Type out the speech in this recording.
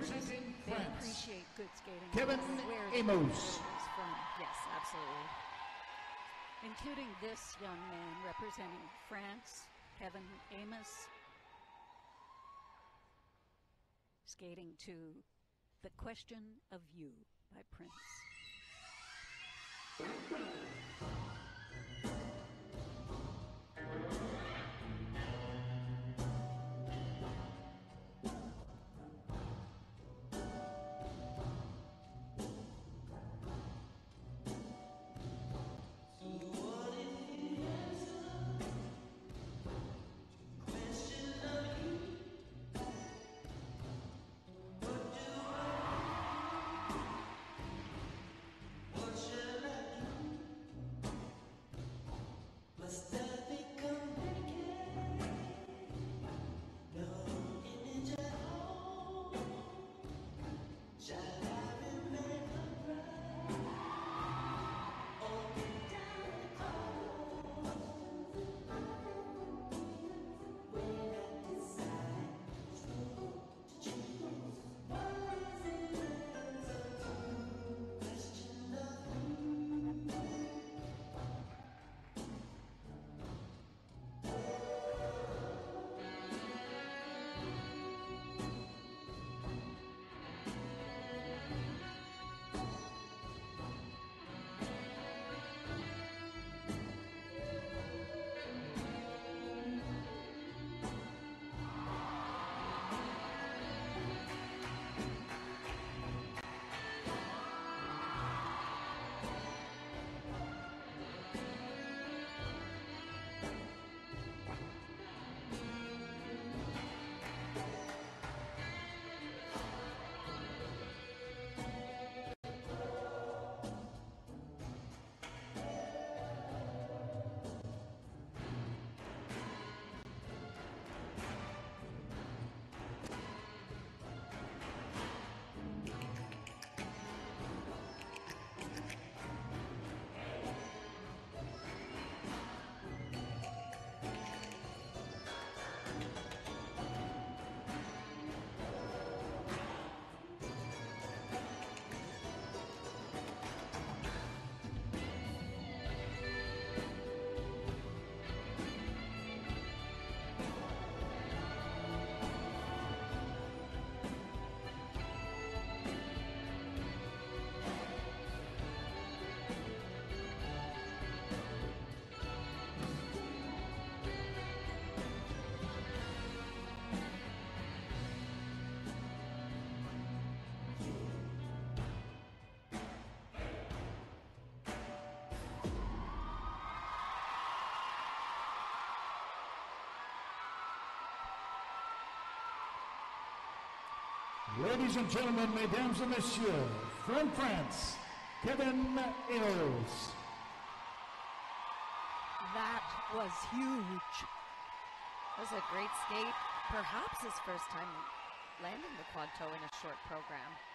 representing They France, appreciate good skating. Kevin Where Amos. is from. Yes, absolutely. Including this young man representing France, Kevin Amos, skating to The Question of You by Prince. Ladies and gentlemen, mesdames et messieurs, from France, Kevin Amos. That was huge. That was a great skate. Perhaps his first time landing the quad toe in a short program.